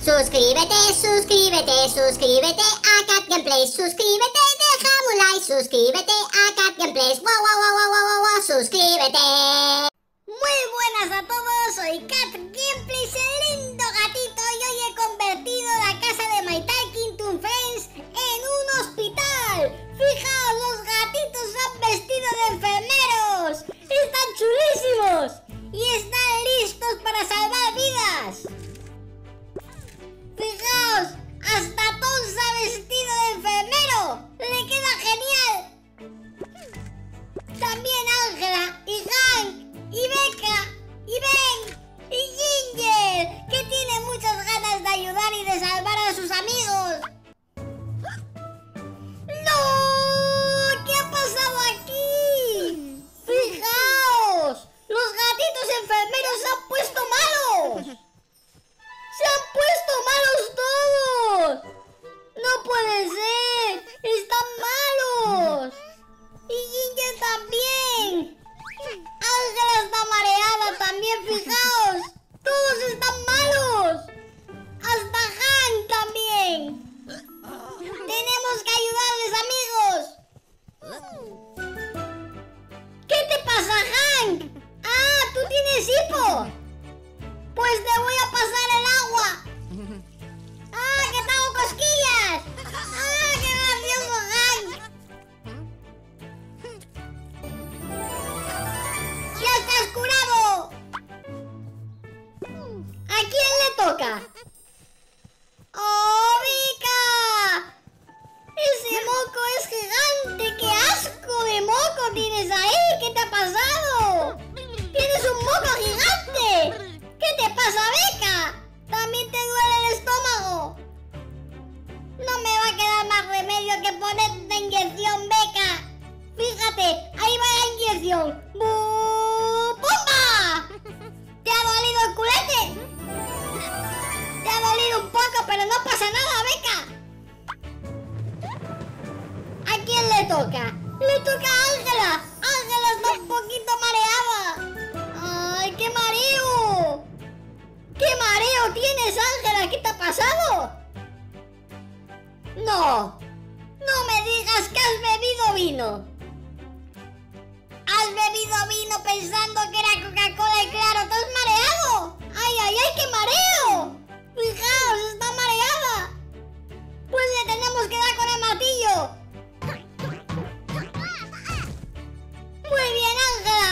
Suscríbete, suscríbete, suscríbete a Cat Gameplays. Suscríbete, déjame un like. Suscríbete a Cat Gameplays. Wow, wow, wow, wow, wow, wow, suscríbete. Muy buenas a todos, soy Cat Gameplays, el lindo gatito, y hoy he convertido la casa de My Talking Toon Friends en un hospital. Fijaos, los gatitos se han vestido de enfermeros. Están chulísimos y están listos para salvar vidas. Fijaos, hasta Tom se ha vestido de enfermero. Le queda genial. También Ángela y Hank y Becca y Ben y Ginger, que tiene muchas ganas de ayudar y de salvar a sus amigos. ¡No! ¿Qué ha pasado aquí? Fijaos, los gatitos enfermeros se han puesto malos. ¡Se han puesto malos todos! ¡No puede ser! ¡Están malos! ¡Y Ginger también! ¡Ángela está mareada también, fijaos! ¡Todos están malos! ¡Hasta Hank también! ¡Tenemos que ayudarles, amigos! ¿Qué te pasa, Hank? ¡Ah, tú tienes hipo! Pues te voy a pasar el agua. ¡Ah, que te hago cosquillas! ¡Ah, qué gracioso, Hank! ¡Ya estás curado! ¿A quién le toca? ¡Oh, Vika! ¡Ese moco es gigante! ¡Qué asco de moco tienes ahí! ¿Qué te ha pasado? ¡Tienes un moco gigante! ¿Qué te pasa, Becca? ¿También te duele el estómago? No me va a quedar más remedio que ponerte inyección, Becca. Fíjate, ahí va la inyección. ¡Pumba! ¿Te ha dolido el culete? Te ha dolido un poco, pero no pasa nada, Becca. ¿A quién le toca? Le toca a Ángela. Ángela está un poquito mareada. ¡Ay, qué mareo! ¡Qué mareo tienes, Ángela! ¿Qué te ha pasado? No, no me digas que has bebido vino. ¿Has bebido vino pensando que era Coca-Cola y claro, te has mareado? ¡Ay, ay, ay, qué mareo! Fijaos, está mareada. Pues le tenemos que dar con el martillo. Muy bien, Ángela.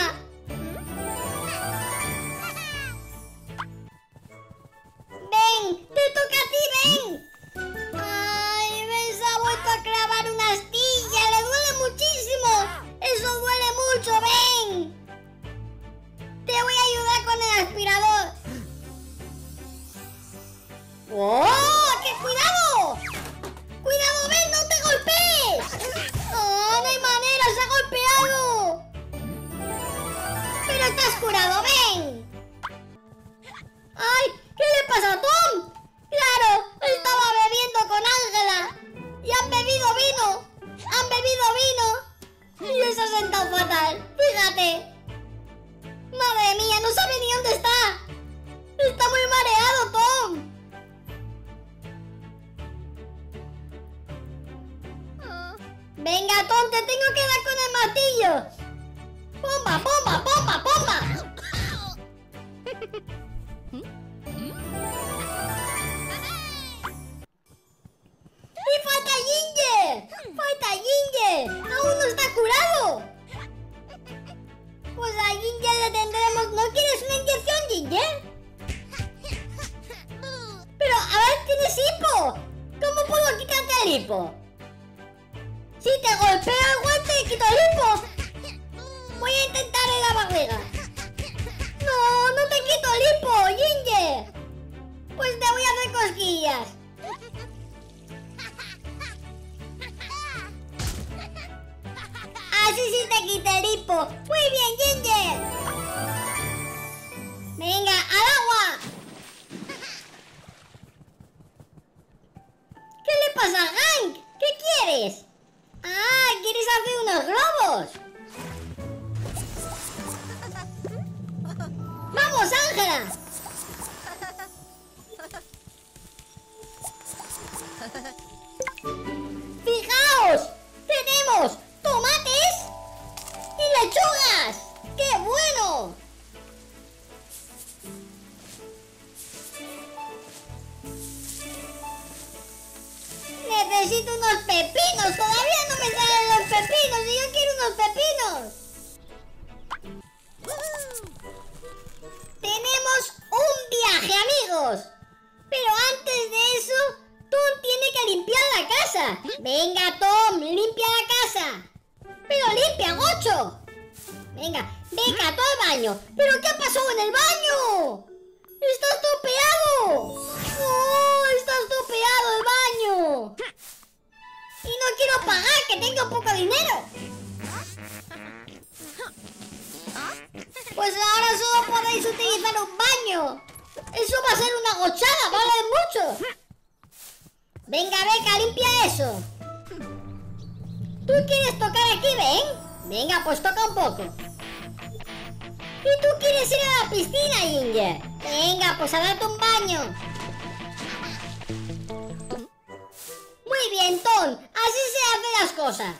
¡Ven! ¡Te toca a ti, Ben! ¡Ay, Ben se ha vuelto a clavar una astilla! ¡Le duele muchísimo! ¡Eso duele mucho, Ben! Te voy a ayudar con el aspirador. ¡Oh! ¡Qué cuidado! ¡Cuidado, Ben! ¡No te golpees! ¡Oh, no hay manera! ¡Se ha golpeado! ¡Pero estás curado, Ben! ¡Ay! ¿Qué le pasa a Tom? ¡Claro! Estaba bebiendo con Ángela. ¡Y han bebido vino! ¡Han bebido vino! Y él se ha sentado fatal. ¡Fíjate! ¡Madre mía! ¡No sabe ni dónde está! ¡Está muy mareado, Tom! ¡Venga, Tom! ¡Te tengo que dar con el martillo! ¡Pomba, pomba, pomba, pomba! ¡Y falta Ginger! ¡Falta Ginger! ¡Aún no está curado! Pues a Ginger le tendremos... ¿No quieres una inyección, Ginger? Pero, a ver, tienes hipo. ¿Cómo puedo quitarte el hipo? Si te golpeo el guante, te quito el hipo. Voy a intentar en la barriga. No, no te quito el hipo, Ginger. Pues te voy a hacer cosquillas. Así sí te quita el hipo. Muy bien, Ginger. Venga, al agua. ¿Qué le pasa a Hank? ¿Qué quieres? Ah, ¿quieres hacer unos globos? ¡Vamos, Ángela! ¡Fijaos! ¡Tenemos tomates y lechugas! ¡Qué bueno! Necesito unos pepinos. Todavía no me salen los pepinos y yo quiero unos pepinos. Tenemos un viaje, amigos. Pero antes de eso, Tom tiene que limpiar la casa. Venga, Tom, limpia la casa. Pero limpia, Gocho. Venga, venga, tú al baño. ¿Pero qué ha pasado en el baño? ¡Está estropeado! ¡Oh, está estropeado el baño! Y no quiero pagar, que tengo poco dinero. Pues ahora solo podéis utilizar un baño. Eso va a ser una gochada, vale mucho. Venga, Beca, limpia eso. ¿Tú quieres tocar aquí, ven? Venga, pues toca un poco. ¿Y tú quieres ir a la piscina, Ginger? Venga, pues a darte un baño. Muy bien, Tom. Así se hacen las cosas.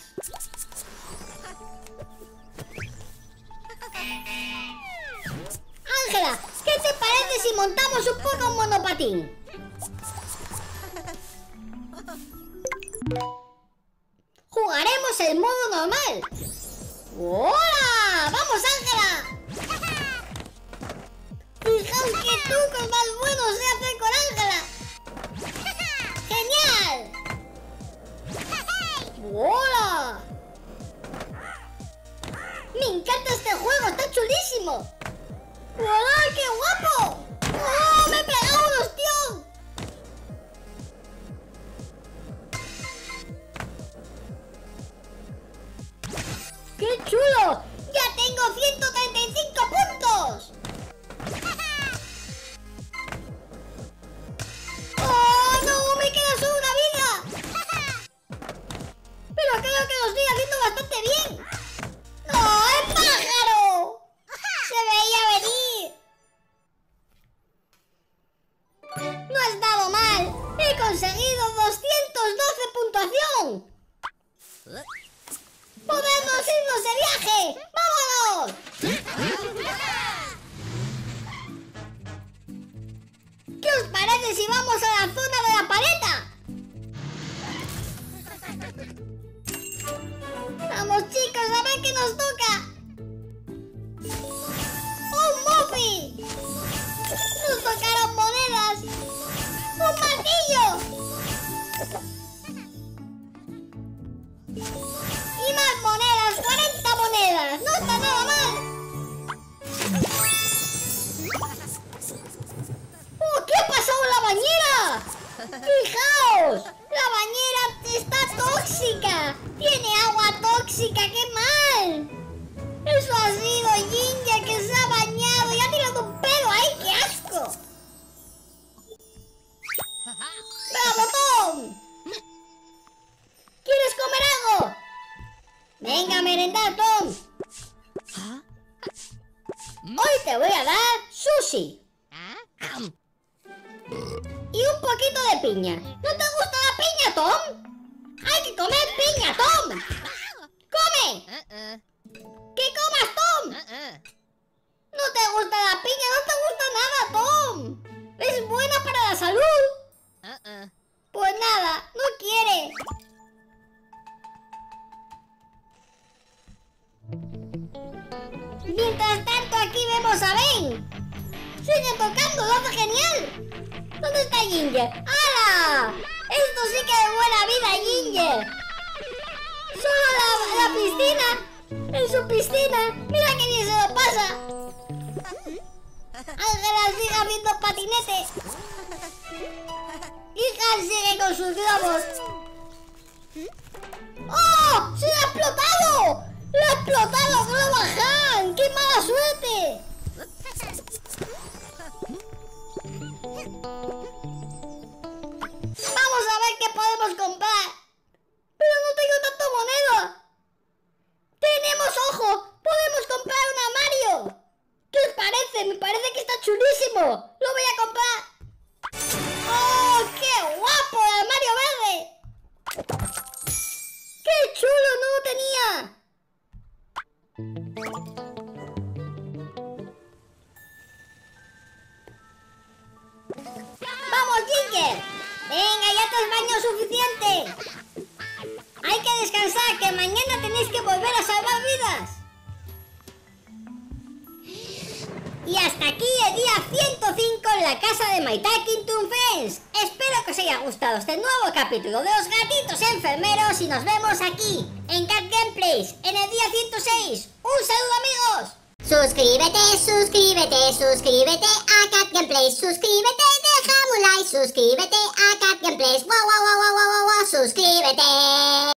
Ángela, ¿qué te parece si montamos un poco un monopatín? Jugaremos el modo normal. ¡Hola! ¡Vamos, Ángela! Fijaos qué trucos más buenos se hacen con Ángela. ¡Genial! ¡Hola! Me encanta este juego, está chulísimo. ¡Hola, qué guapo! ¡Oh, me he pegado un ostión! ¡Qué chulo! ¡Ya tengo 135 puntos! ¡Oh, no! ¡Me queda solo una vida! Pero creo que lo estoy haciendo bastante bien. ¡No, el pájaro! ¡Se veía venir! No has dado mal. He conseguido 212 puntuación. ¡Podemos irnos de viaje! ¡Vámonos! ¿Qué os parece si vamos a la zona de la paleta? Vamos, chicos, a ver qué nos toca. ¡Un muffin! Nos tocaron monedas. ¡Un martillo! Y más monedas, 40 monedas. No está nada mal. ¡Oh, qué ha pasado en la bañera! ¡Fijaos! ¡La bañera está tóxica! ¡Tiene agua tóxica! ¡Qué mal! Eso ha sido Ginger, que se ha bañado y ha tirado un pedo ahí. ¡Qué asco! ¡Bravo, Tom! ¿Quieres comer algo? Venga, a merendar, Tom. Hoy te voy a dar sushi. Y un poquito de piña. ¿No te gusta la piña, Tom? ¡Hay que comer piña, Tom! ¡Come! ¡Que comas, Tom! ¿No te gusta la piña? ¿No te gusta nada, Tom? ¿Es buena para la salud? Pues nada, no quiere. Mientras tanto, aquí vemos a Ben. Sigue tocando, lo hace genial. ¿Dónde está Ginger? ¡Hala! Esto sí que es buena vida, Ginger. Solo la piscina. En su piscina. Mira qué bien se lo pasa. Ángela sigue haciendo patinete. Hija sigue con sus globos. ¡Oh! ¡Se le ha explotado! ¡Le ha explotado Globo a Han! ¡Qué mala suerte! Vamos a ver qué podemos comprar. Pero no tengo tanta moneda. Tenemos, ojo, podemos comprar un armario. ¿Qué os parece? Me parece que está chulísimo. Lo voy a comprar. ¡Oh, qué guapo! El armario Venga, ya te has bañado suficiente. Hay que descansar, que mañana tenéis que volver a salvar vidas. Y hasta aquí el día 105 en la casa de My Talking Toon Friends. Espero que os haya gustado este nuevo capítulo de los gatitos enfermeros y nos vemos aquí, en Cat Gameplays, en el día 106. ¡Un saludo, amigos! Suscríbete, suscríbete, suscríbete a Cat Gameplays. Suscríbete, déjame un like. Suscríbete a Cat Gameplays. Wow, wow, wow, wow, wow, wow, suscríbete.